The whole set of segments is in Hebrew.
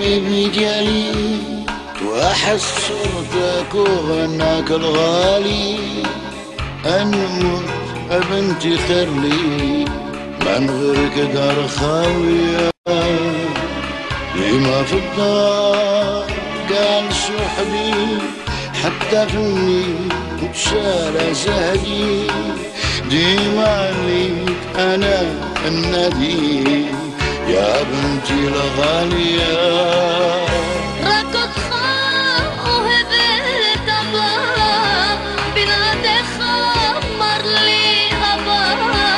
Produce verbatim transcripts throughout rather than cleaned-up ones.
بجلي واحس صورتك وغناك الغالي. انموت ابنتي خلي من غيرك دار خاوية. لما في الدار قال صحبي حتى فمي بشارة زهدي. ديما عليك انا النديم يا بنتي الغالية. ركض خاو هبت أبا بلاد خمر لي أبا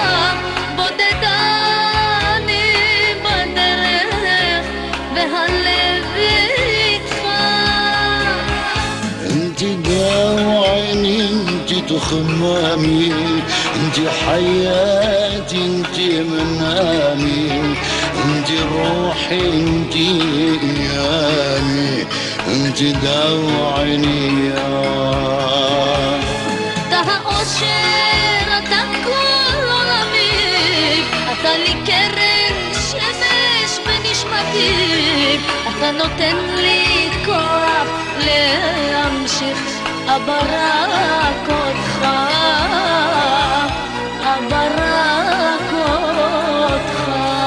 بودداني بدرخ بهاللب يتخاف. انتي داو عيني انتي تخمامي انتي حياتي انتي منامي انتي روحي انتي ايامي انتي داو عيني يا تها أوشر أتاكل عميك أتالي كرن شمش بنشمتك أتا نותן לי כוח להמשיך אברק אותך אברק אותך.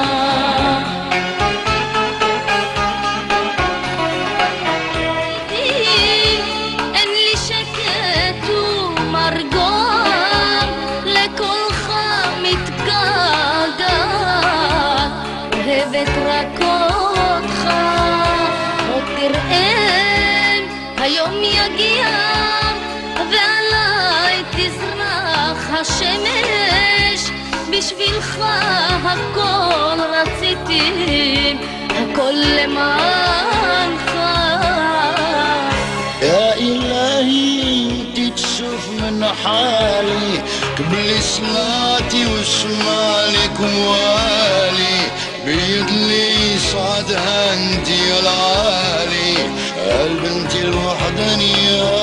אין לי שקט ומרגוע לקולך מתגעגעת אוהבת רק אותך. עוד תראה היום יגיע ועליי תזרח השמש. בשבילך הכל רציתי הכל למענך. يا إلهي انتي تشوف من حالي قبل صلاتي واسمعلك موالي. بيد لي صعدها انتي العالي البنتي الوحدانية.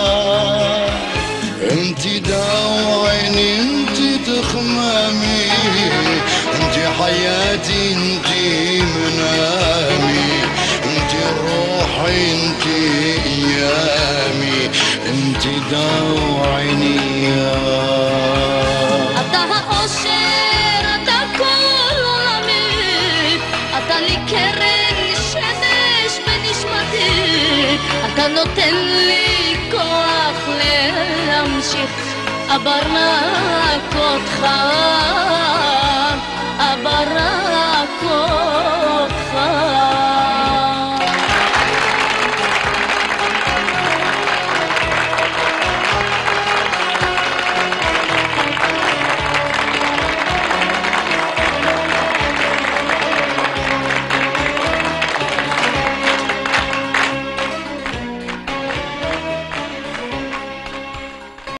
انتي داو عيني انتي تخمامي انتي حياتي انتي منامي انتي روحي انتي ايامي انتي داو عيني يا אתה האושר, אתה כל עולמי, אתה לי קרן שמש בנשמתי. אתה נותן לי כוח להמשיך אברק